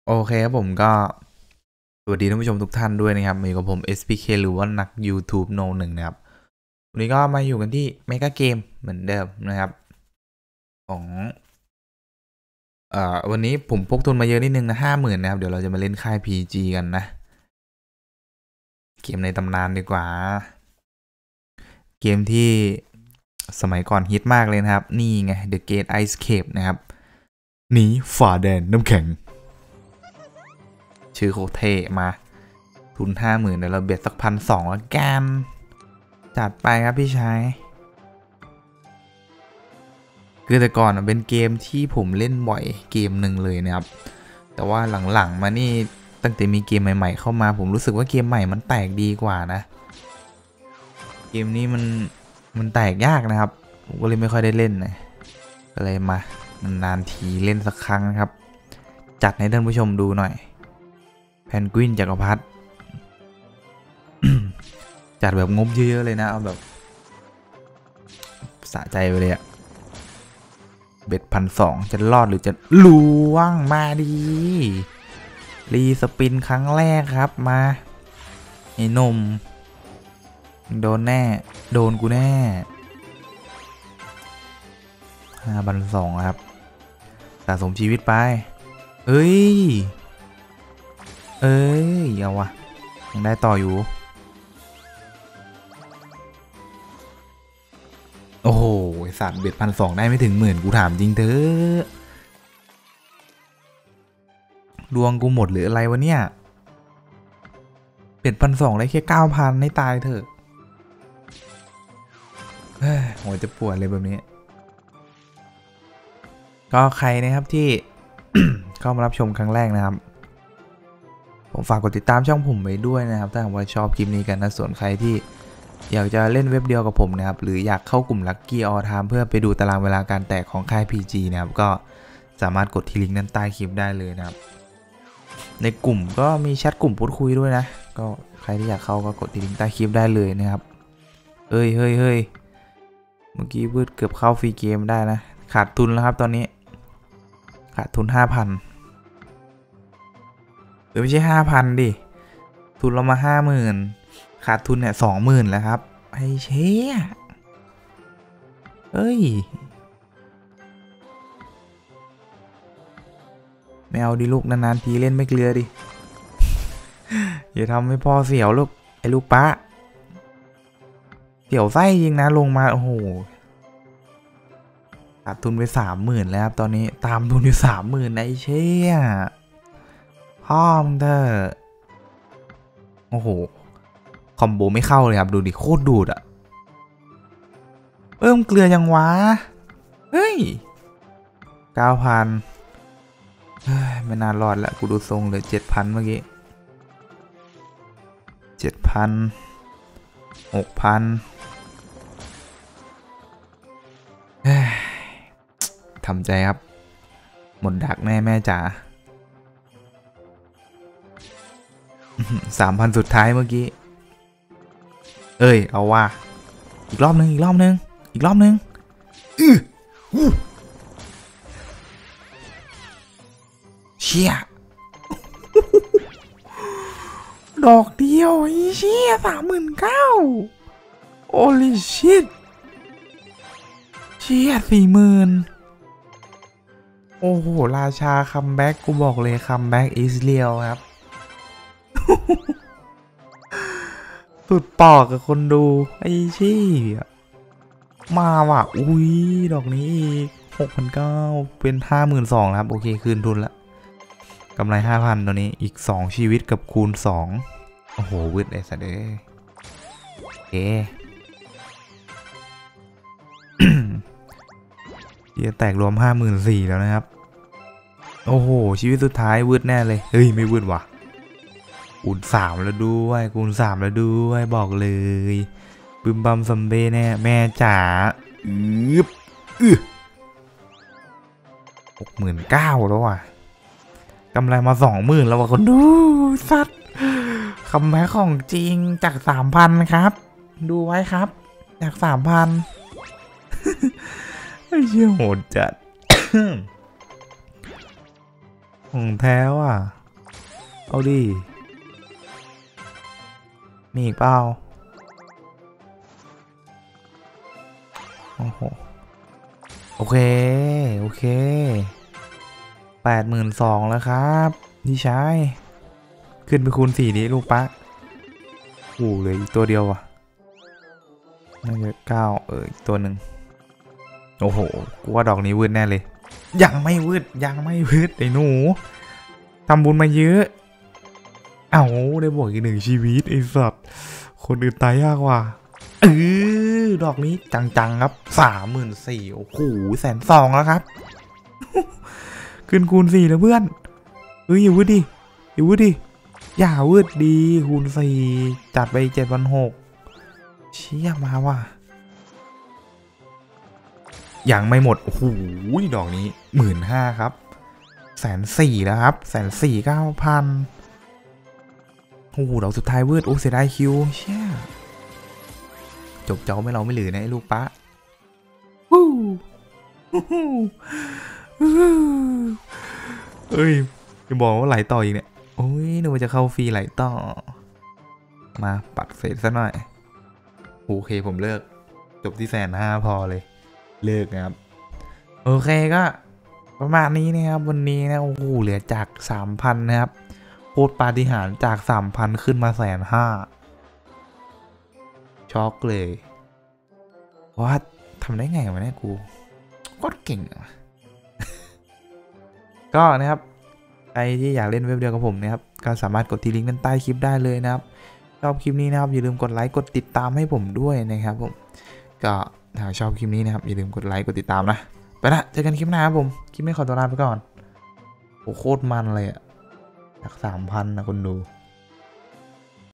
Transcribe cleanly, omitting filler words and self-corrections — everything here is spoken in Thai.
โอเคครับผมก็สวัสดีท่านผู้ชมทุกท่านด้วยนะครับอยู่กับผม SPK หรือว่านัก YouTube โนหนึ่งนะครับวันนี้ก็มาอยู่กันที่เมกาเกมเหมือนเดิมนะครับของวันนี้ผมพกทุนมาเยอะนิดนึงนะ50,000นะครับเดี๋ยวเราจะมาเล่นค่าย PG กันนะเกมในตำนานดีกว่าเกมที่สมัยก่อนฮิตมากเลยนะครับนี่ไง The Great Ice Cape นะครับหนีฝ่าแดนน้ำแข็งชื่อโคเทมาทุน50,000เดี๋ยวเราเบ็ดสัก1,200แล้วกันจัดไปครับพี่ชายคือแต่ก่อนเป็นเกมที่ผมเล่นบ่อยเกมหนึ่งเลยนะครับแต่ว่าหลังๆมานี่ตั้งแต่มีเกมใหม่ๆเข้ามาผมรู้สึกว่าเกมใหม่มันแตกดีกว่านะเกมนี้มันแตกยากนะครับผมก็เลยไม่ค่อยได้เล่นนะก็เลยมานานทีเล่นสักครั้งครับจัดให้ท่านผู้ชมดูหน่อยแพนกวินจักรพรรดิ จัดแบบงบเยอะๆเลยนะเอาแบบสะใจไปเลยอะเบ็ด1,200จะรอดหรือจะล่วงมาดีรีสปินครั้งแรกครับมาไอ้นมโดนแน่โดนกูแน่5,200ครับสะสมชีวิตไปเอ้ยเอาวะยังได้ต่ออยู่โอ้โหสัตว์เบ็ด1,200ได้ไม่ถึง10,000กูถามจริงเถอะดวงกูหมดหรืออะไรวะเนี่ยเบ็ด1,200ได้แค่9,000ให้ตายเถอะหัวจะปวดเลยแบบนี้ก็ใครนะครับที่ เข้ามารับชมครั้งแรกนะครับผมฝากกดติดตามช่องผมไว้ด้วยนะครับถ้าหากว่าชอบคลิปนี้กันนะส่วนใครที่อยากจะเล่นเว็บเดียวกับผมนะครับหรืออยากเข้ากลุ่ม Lucky All Time เพื่อไปดูตารางเวลาการแตกของค่าย PG นะครับก็สามารถกดที่ลิงก์ด้านใต้คลิปได้เลยนะครับในกลุ่มก็มีแชทกลุ่มพูดคุยด้วยนะก็ใครที่อยากเข้าก็กดที่ลิงก์ใต้คลิปได้เลยนะครับเฮ้ยเมื่อกี้วืดเกือบเข้าฟรีเกมได้นะขาดทุนแล้วครับตอนนี้ขาดทุน 5,000หรือไม่ใช่ 5,000ดิทุนเรามา 50,000ขาดทุนเนี่ย20,000แล้วครับไอ้เชี่ยเอ้ยไม่เอาดิลูกนานๆทีเล่นไม่เกลือดิอย่าทำให้พ่อเสียวลูกไอ้ลูกป้าเสียวไส้ยิงนะลงมาโอ้โหขาดทุนไป30,000แล้วครับตอนนี้ตามทุนอยู่30,000ไอ้เชี่ยพ่อมึงเถอะโอ้โหคอมโบไม่เข้าเลยครับดูดิโคตรดูดอะเกลือยังวะเฮ้ย9,000ไม่น่ารอดแล้วกูดูทรงเลย7,000เมื่อกี้7,000 6,000ทำใจครับหมดดักแน่แม่จ๋า3,000สุดท้ายเมื่อกี้เอาว่าอีกรอบนึงเชี่ยดอกเดียวไอ้เชี่ย39,000โอลิชิตเชี่ย40,000โอ้โหราชาคัมแบ็กกูบอกเลยคัมแบ็กอิสเรียลครับสุดปอกกับคนดูไอ้ชี่มาว่ะอุ้ยดอกนี้อีก6,900เป็น52,000ครับโอเคคืนทุนละกำไร 5,000ตัวนี้อีก2ชีวิตกับคูณ2โอ้โหวืดไอ้สัตว์เอ้ยเอ๊จะแตกรวม 54,000แล้วนะครับโอ้โหชีวิตสุดท้ายวืดแน่เลยเฮ้ยไม่วืดว่ะคูณ3แล้วด้วยบอกเลยบึมบัมซัมเบ้แน่แม่จ๋า69,000แล้วว่ะกำไรมา20,000แล้วว่ะคนดูสัตว์คัมแบ็คของจริงจาก 3,000 ครับดูไว้ครับจาก 3,000ไอ้เชี่ยโหดจัดของแท้ว่ะเอาดิมีอีกเปล่าโอ้โหโอเคโอเค82,000แล้วครับนี่ใช้ขึ้นไปคูณ4ดิลูกปะโอ้เหลืออีกตัวเดียวว่ะน่าจะ9อีกตัวหนึ่งโอ้โหกูว่าดอกนี้วืดแน่เลยยังไม่วืดไอ้หนูทำบุญมาเยอะเอาได้บวกอีก1ชีวิตไอ้สัตว์คนอื่นตายยากว่ะดอกนี้จังๆครับ34,000โอ้โห120,000แล้วครับ ขึ้นคูณ4แล้วเพื่อนอย่าวืดดิอย่าวืดดีคูณ4จัดไป7,600เชี่ยมาว่ะยังไม่หมดโอ้โหดอกนี้15,000ครับ140,000แล้วครับ149,000โอ้โหดอกสุดท้ายวืดโอ้เสียดายคิวเชี่ยจบเจ้าไม่เราไม่เหลือนะไอ้ลูกปะเอ้ยจะบอกว่าไหลต่ออีกเนี่ยโอ้ยนึกว่าจะเข้าฟรีไหลต่อมาปัดเสร็จซะหน่อยโอเคผมเลิกจบที่150,000พอเลยเลิกนะครับโอเคก็ประมาณนี้นะครับวันนี้นะโอ้โหเหลือจาก 3,000 นะครับโคตรปาฏิหาริย์จาก 3,000 ขึ้นมา150,000ช็อกเลยว่าทำได้ไงวะเนี่ยกูโคตรเก่งอะก็นะครับใครที่อยากเล่นเว็บเดียวกับผมนะครับก็สามารถกดที่ลิงก์ด้านใต้คลิปได้เลยนะครับชอบคลิปนี้นะครับอย่าลืมกดไลค์กดติดตามให้ผมด้วยนะครับผมก็ถ้าชอบคลิปนี้นะครับอย่าลืมกดไลค์กดติดตามนะไปละเจอกันคลิปหน้าครับผมคลิปนี้ขอตัวลาไปก่อนโอ้โคตรมันเลยอะจาก 3,000นะคนดู